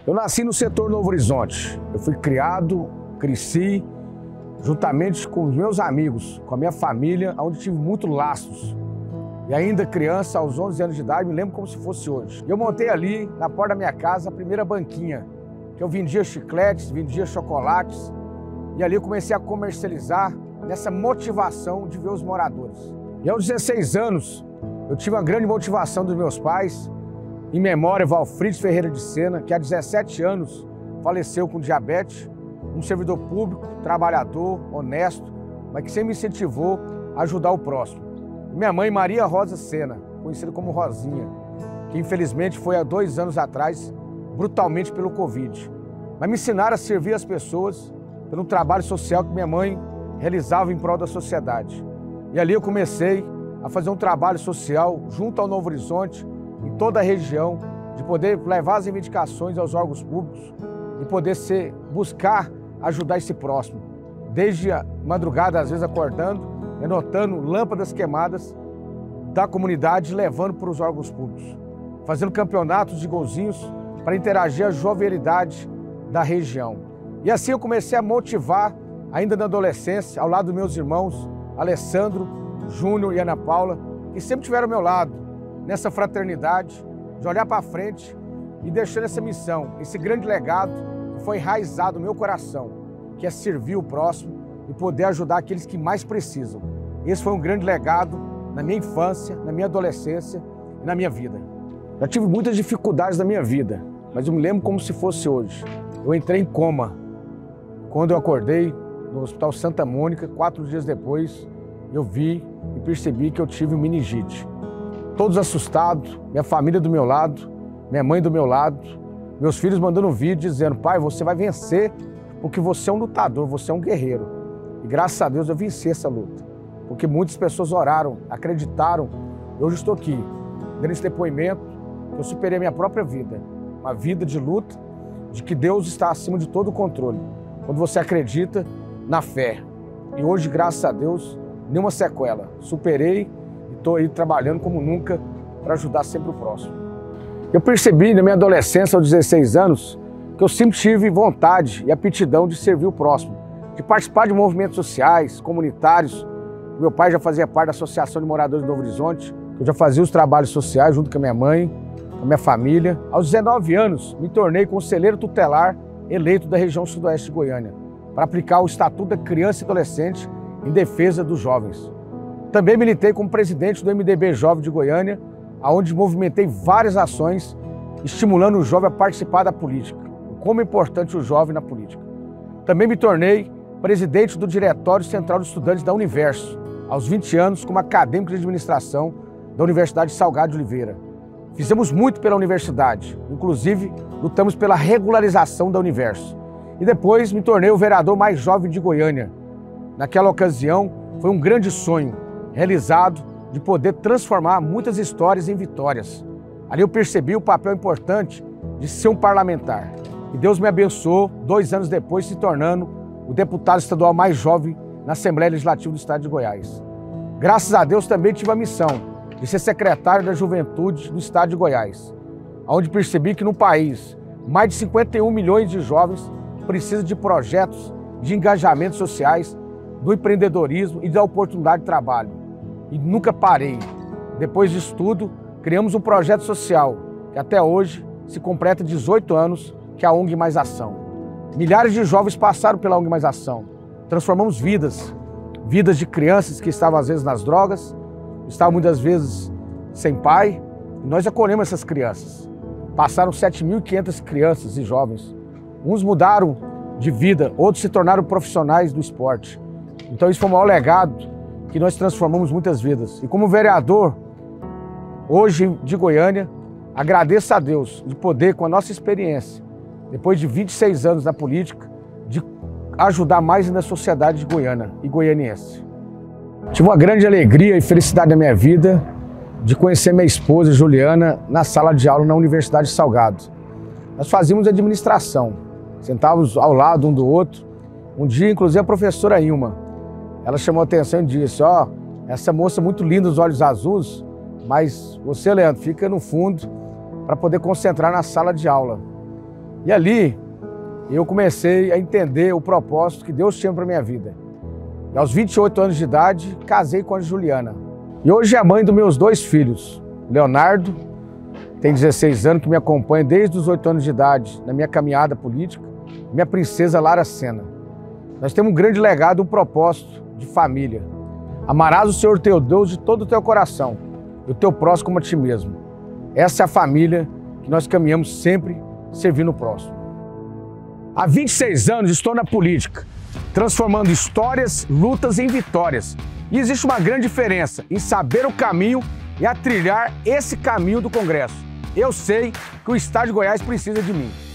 Eu nasci no setor Novo Horizonte. Eu fui criado, cresci, juntamente com os meus amigos, com a minha família, onde tive muitos laços. E ainda criança, aos 11 anos de idade, me lembro como se fosse hoje. Eu montei ali, na porta da minha casa, a primeira banquinha, que eu vendia chicletes, vendia chocolates, e ali eu comecei a comercializar nessa motivação de ver os moradores. E aos 16 anos, eu tive uma grande motivação dos meus pais, em memória, Valfrides Ferreira de Sena, que há 17 anos faleceu com diabetes, um servidor público, trabalhador, honesto, mas que sempre me incentivou a ajudar o próximo. E minha mãe, Maria Rosa Sena, conhecida como Rosinha, que infelizmente foi há 2 anos atrás, brutalmente pelo Covid. Mas me ensinaram a servir as pessoas pelo trabalho social que minha mãe realizava em prol da sociedade. E ali eu comecei a fazer um trabalho social junto ao Novo Horizonte, em toda a região, de poder levar as reivindicações aos órgãos públicos e poder buscar ajudar esse próximo. Desde a madrugada, às vezes acordando, anotando lâmpadas queimadas da comunidade, levando para os órgãos públicos. Fazendo campeonatos de golzinhos para interagir a jovialidade da região. E assim eu comecei a motivar, ainda na adolescência, ao lado dos meus irmãos, Alessandro, Júnior e Ana Paula, que sempre estiveram ao meu lado, nessa fraternidade, de olhar para frente e deixando essa missão, esse grande legado que foi enraizado no meu coração, que é servir o próximo e poder ajudar aqueles que mais precisam. Esse foi um grande legado na minha infância, na minha adolescência e na minha vida. Já tive muitas dificuldades na minha vida, mas eu me lembro como se fosse hoje. Eu entrei em coma. Quando eu acordei no Hospital Santa Mônica, 4 dias depois, eu vi e percebi que eu tive meningite. Todos assustados, minha família do meu lado, minha mãe do meu lado, meus filhos mandando um vídeo dizendo: pai, você vai vencer porque você é um lutador, você é um guerreiro. E graças a Deus eu venci essa luta, porque muitas pessoas oraram, acreditaram. Hoje estou aqui, dando esse depoimento, que eu superei a minha própria vida, uma vida de luta, de que Deus está acima de todo o controle, quando você acredita na fé. E hoje, graças a Deus, nenhuma sequela, superei. Estou aí trabalhando como nunca para ajudar sempre o próximo. Eu percebi na minha adolescência, aos 16 anos, que eu sempre tive vontade e aptidão de servir o próximo, de participar de movimentos sociais, comunitários. Meu pai já fazia parte da Associação de Moradores do Novo Horizonte, eu já fazia os trabalhos sociais junto com a minha mãe, com a minha família. Aos 19 anos, me tornei conselheiro tutelar eleito da região sudoeste de Goiânia, para aplicar o Estatuto da Criança e Adolescente em defesa dos jovens. Também militei como presidente do MDB Jovem de Goiânia, onde movimentei várias ações, estimulando o jovem a participar da política. Como é importante o jovem na política. Também me tornei presidente do Diretório Central de Estudantes da Universo, aos 20 anos, como acadêmico de administração da Universidade Salgado de Oliveira. Fizemos muito pela universidade, inclusive lutamos pela regularização da Universo. E depois me tornei o vereador mais jovem de Goiânia. Naquela ocasião, foi um grande sonho realizado de poder transformar muitas histórias em vitórias. Ali eu percebi o papel importante de ser um parlamentar. E Deus me abençoou, 2 anos depois, se tornando o deputado estadual mais jovem na Assembleia Legislativa do Estado de Goiás. Graças a Deus também tive a missão de ser secretário da Juventude do Estado de Goiás, onde percebi que no país, mais de 51 milhões de jovens precisam de projetos de engajamento sociais, do empreendedorismo e da oportunidade de trabalho. E nunca parei. Depois disso tudo, criamos um projeto social que até hoje se completa 18 anos, que é a ONG Mais Ação. Milhares de jovens passaram pela ONG Mais Ação. Transformamos vidas de crianças que estavam às vezes nas drogas, estavam muitas vezes sem pai, e nós acolhemos essas crianças. Passaram 7.500 crianças e jovens. Uns mudaram de vida, outros se tornaram profissionais do esporte. Então isso foi o maior legado, que nós transformamos muitas vidas. E como vereador, hoje de Goiânia, agradeço a Deus de poder, com a nossa experiência, depois de 26 anos na política, de ajudar mais na sociedade de Goiânia e goianiense. Tive uma grande alegria e felicidade na minha vida de conhecer minha esposa, Juliana, na sala de aula na Universidade de Salgado. Nós fazíamos administração, sentávamos ao lado um do outro. Um dia, inclusive, a professora Ilma, ela chamou a atenção e disse: ó, essa moça muito linda, os olhos azuis, mas você, Leandro, fica no fundo para poder concentrar na sala de aula. E ali eu comecei a entender o propósito que Deus tinha para minha vida. E aos 28 anos de idade, casei com a Juliana. E hoje é a mãe dos meus 2 filhos. Leonardo tem 16 anos, que me acompanha desde os 8 anos de idade na minha caminhada política. Minha princesa Lara Sena. Nós temos um grande legado, um propósito de família. Amarás o Senhor teu Deus de todo o teu coração e o teu próximo como a ti mesmo. Essa é a família que nós caminhamos sempre servindo o próximo. Há 26 anos estou na política, transformando histórias, lutas em vitórias. E existe uma grande diferença em saber o caminho e a trilhar esse caminho do Congresso. Eu sei que o Estado de Goiás precisa de mim.